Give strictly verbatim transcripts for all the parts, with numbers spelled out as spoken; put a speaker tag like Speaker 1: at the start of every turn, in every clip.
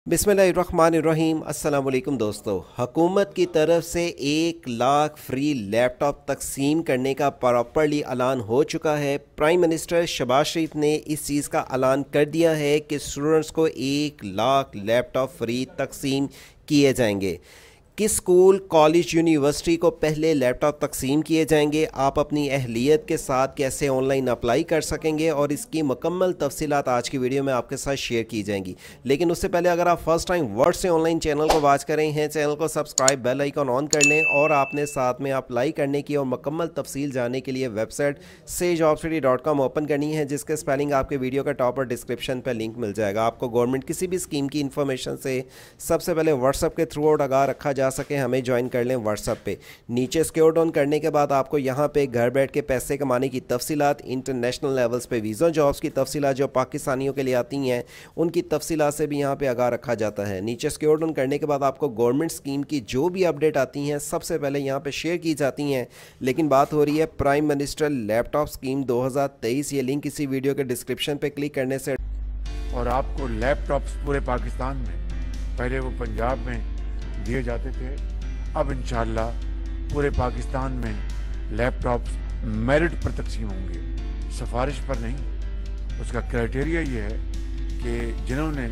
Speaker 1: बिस्मिल्लाहिर्रहमानिर्रहीम। अस्सलाम वालेकुम दोस्तों, हुकूमत की तरफ से एक लाख फ्री लैपटॉप तकसीम करने का प्रॉपरली ऐलान हो चुका है। प्राइम मिनिस्टर शहबाज शरीफ ने इस चीज़ का ऐलान कर दिया है कि स्टूडेंट्स को एक लाख लैपटॉप फ्री तकसीम किए जाएंगे। किस स्कूल, कॉलेज, यूनिवर्सिटी को पहले लैपटॉप तकसीम किए जाएंगे, आप अपनी अहलियत के साथ कैसे ऑनलाइन अप्लाई कर सकेंगे और इसकी मुकम्मल तफसीलात आज की वीडियो में आपके साथ शेयर की जाएंगी। लेकिन उससे पहले अगर आप फर्स्ट टाइम वर्ड से ऑनलाइन चैनल को वॉच कर रहे हैं, चैनल को सब्सक्राइब, बेल आइकन ऑन कर लें और आपने साथ में अप्लाई करने की और मुकम्मल तफसील जानने के लिए वेबसाइट से job city dot com open करनी है, जिसके स्पेलिंग आपके वीडियो का टॉप और डिस्क्रिप्शन पर लिंक मिल जाएगा। आपको गवर्नमेंट किसी भी स्कीम की इन्फॉर्मेशन से सबसे पहले व्हाट्सएप के थ्रू आउट आगाह रखा जा सके, हमें ज्वाइन कर लें व्हाट्सएप पे। नीचे स्क्रॉल डाउन करने के बाद आपको यहाँ पे घर बैठ के पैसे कमाने की तफसीलात, इंटरनेशनल लेवल्स पे वीज़ा जॉब्स की तफसीलात जो पाकिस्तानियों के लिए आती हैं उनकी तफसीलात से भी यहाँ पे आगाह रखा जाता है। नीचे स्क्रॉल डाउन करने के बाद आपको गवर्नमेंट स्कीम की जो भी अपडेट आती हैं सबसे पहले यहाँ पे शेयर की जाती हैं। लेकिन बात हो रही है प्राइम मिनिस्टर लैपटॉप स्कीम दो हज़ार तेईस। ये लिंक इसी वीडियो के डिस्क्रिप्शन पे क्लिक करने से
Speaker 2: और आपको लैपटॉप्स पूरे पाकिस्तान में, पहले वो पंजाब में दिए जाते थे, अब इंशाल्लाह पूरे पाकिस्तान में लैपटॉप्स मेरिट पर तकसीम होंगे, सिफारिश पर नहीं। उसका क्राइटेरिया ये है कि जिन्होंने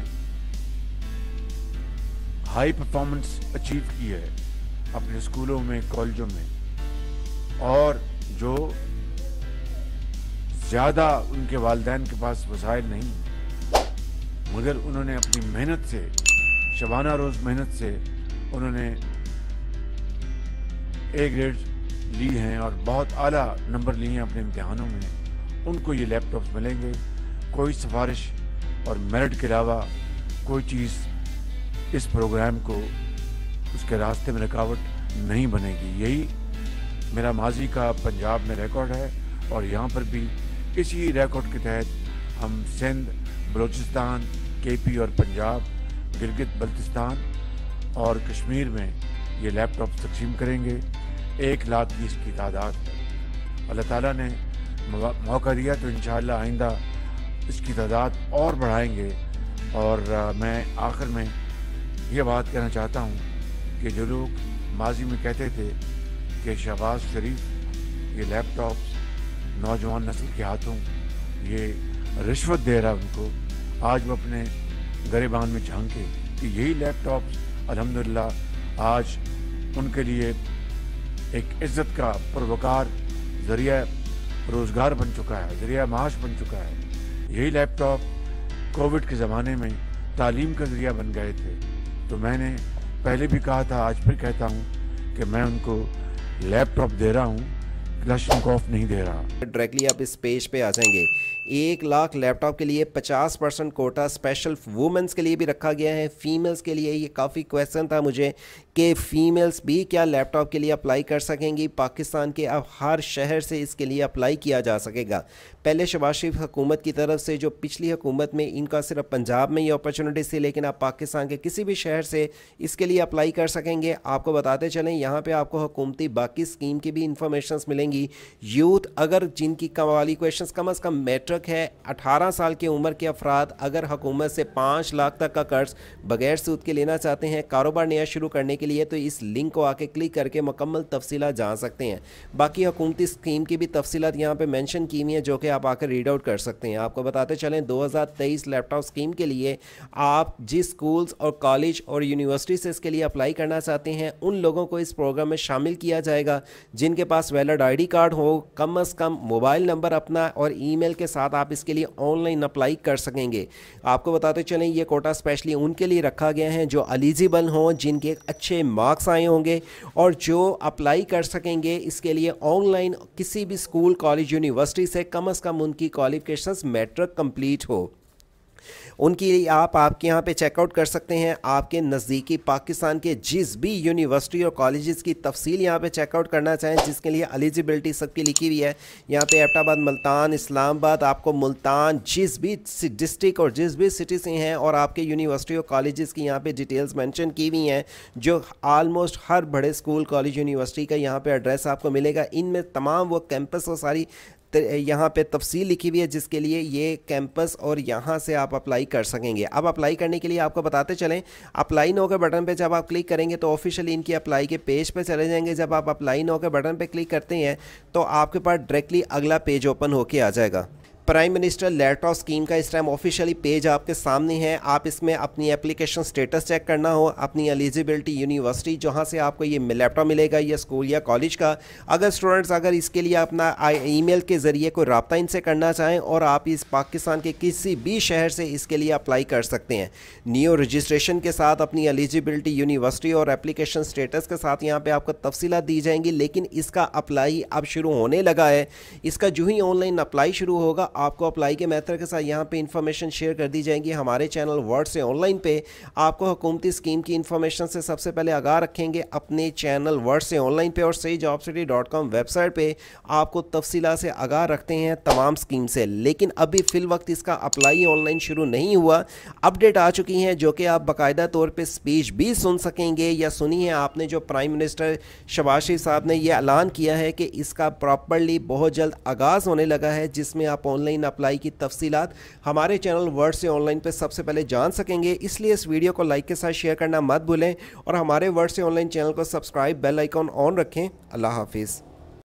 Speaker 2: हाई परफॉर्मेंस अचीव की है अपने स्कूलों में, कॉलेजों में, और जो ज़्यादा उनके वालिदैन के पास वसाइल नहीं मगर उन्होंने अपनी मेहनत से, शबाना रोज़ मेहनत से उन्होंने ए ग्रेड ली हैं और बहुत आला नंबर लिए हैं अपने इम्तिहानों में, उनको ये लैपटॉप्स मिलेंगे। कोई सिफारिश और मेरिट के अलावा कोई चीज़ इस प्रोग्राम को, उसके रास्ते में रुकावट नहीं बनेगी। यही मेरा माजी का पंजाब में रिकॉर्ड है और यहाँ पर भी इसी रिकॉर्ड के तहत हम सिंध, बलूचिस्तान, के पी और पंजाब, गिलगित बल्तिस्तान और कश्मीर में ये लैपटॉप तकसीम करेंगे। एक लाख की इसकी तादाद है। अल्लाह ताला ने मौका दिया तो इंशाअल्लाह आइंदा इसकी तादाद और बढ़ाएंगे। और आ, मैं आखिर में ये बात कहना चाहता हूँ कि जो लोग माजी में कहते थे कि शहबाज शरीफ ये लैपटॉप्स नौजवान नस्ल के हाथों ये रिश्वत दे रहा है उनको, आज वो अपने गरेबान में झांके कि यही लैपटॉप्स अल्हम्दुलिल्लाह आज उनके लिए एक इज़्ज़त का पुरवकार ज़रिया रोज़गार बन चुका है, ज़रिया माश बन चुका है। यही लैपटॉप कोविड के ज़माने में तालीम का ज़रिया बन गए थे। तो मैंने पहले भी कहा था, आज फिर कहता हूँ कि मैं उनको लैपटॉप दे रहा हूँ, क्लशनिकोव नहीं दे रहा।
Speaker 1: डायरेक्टली आप इस पेज पे आ जाएंगे। एक लाख लैपटॉप के लिए पचास परसेंट कोटा स्पेशल वुमेंस के लिए भी रखा गया है। फीमेल्स के लिए ये काफ़ी क्वेश्चन था मुझे कि फ़ीमेल्स भी क्या लैपटॉप के लिए अप्लाई कर सकेंगी। पाकिस्तान के अब हर शहर से इसके लिए अप्लाई किया जा सकेगा। पहले शहबाज शरीफ हुकूमत की तरफ से, जो पिछली हुकूमत में इनका सिर्फ पंजाब में ये अपॉर्चुनिटी थी, लेकिन आप पाकिस्तान के किसी भी शहर से इसके लिए अप्लाई कर सकेंगे। आपको बताते चलें, यहाँ पर आपको हुकूमती बाकी स्कीम की भी इंफॉर्मेशन मिलेंगी। यूथ, अगर जिनकी कमाली क्वेश्चन कम अज़ कम मैट्रिक है, अठारह साल की उम्र के अफराद अगर हुकूमत से पाँच लाख तक का कर्ज बगैर सूद के लेना चाहते हैं कारोबार नया शुरू करने के लिए, तो इस लिंक को आके क्लिक करके मुकम्मल तफसीलात जान सकते हैं। बाकी हुकूमती स्कीम की भी तफसीलात यहाँ पे मेंशन की हुई हैं जो कि आप आकर रीड आउट कर सकते हैं। आपको बताते चलें, दो हज़ार तेईस लैपटॉप स्कीम के लिए आप जिस स्कूल्स और कॉलेज और यूनिवर्सिटी से इसके लिए अप्लाई करना चाहते हैं उन लोगों को इस प्रोग्राम में शामिल किया जाएगा जिनके पास वैलिड आई डी कार्ड हो, कम अज़ कम मोबाइल नंबर अपना और ई मेल के साथ आप इसके लिए ऑनलाइन अप्लाई कर सकेंगे। आपको बताते चलें, ये कोटा स्पेशली उनके लिए रखा गया है जो एलिजिबल हों, जिनके अच्छे मार्क्स आए होंगे और जो अप्लाई कर सकेंगे इसके लिए ऑनलाइन किसी भी स्कूल, कॉलेज, यूनिवर्सिटी से कम अज़ कम उनकी क्वालिफिकेशंस मैट्रिक कंप्लीट हो। उनकी आप आपके यहाँ पे चेकआउट कर सकते हैं। आपके नज़दीकी पाकिस्तान के जिस भी यूनिवर्सिटी और कॉलेजेस की तफसील यहाँ पे चेकआउट करना चाहें, जिसके लिए एलिजिबिलिटी सबकी लिखी हुई है यहाँ पे, एबटाबाद, मुल्तान, इस्लामाबाद, आपको मुल्तान जिस भी डिस्ट्रिक्ट और जिस भी सिटी से हैं और आपके यूनिवर्सिटी और कॉलेजेस की यहाँ पे डिटेल्स मेंशन की हुई हैं, जो आलमोस्ट हर बड़े स्कूल, कॉलेज, यूनिवर्सिटी का यहाँ पे एड्रेस आपको मिलेगा। इनमें तमाम वो कैंपस और सारी यहाँ पे तफसील लिखी हुई है जिसके लिए ये कैंपस और यहाँ से आप अप्लाई कर सकेंगे। अब अप्लाई करने के लिए आपको बताते चलें, अप्लाई नो के बटन पे जब आप क्लिक करेंगे तो ऑफिशियली इनकी अप्लाई के पेज पे चले जाएंगे। जब आप अप्लाई नो के बटन पे क्लिक करते हैं तो आपके पास डायरेक्टली अगला पेज ओपन होके आ जाएगा। प्राइम मिनिस्टर लैपटॉप स्कीम का इस टाइम ऑफिशियली पेज आपके सामने है। आप इसमें अपनी एप्लीकेशन स्टेटस चेक करना हो, अपनी एलिजिबिलिटी, यूनिवर्सिटी जहां से आपको ये लैपटॉप मिलेगा या स्कूल या कॉलेज का। अगर स्टूडेंट्स अगर इसके लिए अपना ईमेल के ज़रिए कोई रब्ता इनसे करना चाहें और आप इस पाकिस्तान के किसी भी शहर से इसके लिए अप्लाई कर सकते हैं। न्यू रजिस्ट्रेशन के साथ अपनी एलिजिबिलिटी, यूनिवर्सिटी और एप्लीकेशन स्टेटस के साथ यहाँ पर आपको तफसीलात दी जाएंगी। लेकिन इसका अप्लाई अब शुरू होने लगा है। इसका जो ही ऑनलाइन अप्लाई शुरू होगा आपको अप्लाई के मेथड के साथ यहाँ पे इंफॉर्मेशन शेयर कर दी जाएगी। हमारे चैनल वर्ड से ऑनलाइन पे आपको हुकूमती स्कीम की इंफॉर्मेशन से सबसे पहले आगाह रखेंगे। अपने चैनल वर्ड से ऑनलाइन पे और सही job city dot com website पे आपको तफसीला से आगाह रखते हैं तमाम स्कीम से। लेकिन अभी फिल वक्त इसका अप्लाई ऑनलाइन शुरू नहीं हुआ। अपडेट आ चुकी हैं जो कि आप बाकायदा तौर पर स्पीच भी सुन सकेंगे या सुनी है आपने, जो प्राइम मिनिस्टर शहबाज शरीफ साहब ने यह ऐलान किया है कि इसका प्रॉपरली बहुत जल्द आगाज़ होने लगा है, जिसमें आप ऑनलाइन अप्लाई की तफसीलात हमारे चैनल वर्ड से ऑनलाइन पे सबसे पहले जान सकेंगे। इसलिए इस वीडियो को लाइक के साथ शेयर करना मत भूलें और हमारे वर्ड से ऑनलाइन चैनल को सब्सक्राइब, बेल आइकॉन ऑन रखें। अल्लाह हाफिज़।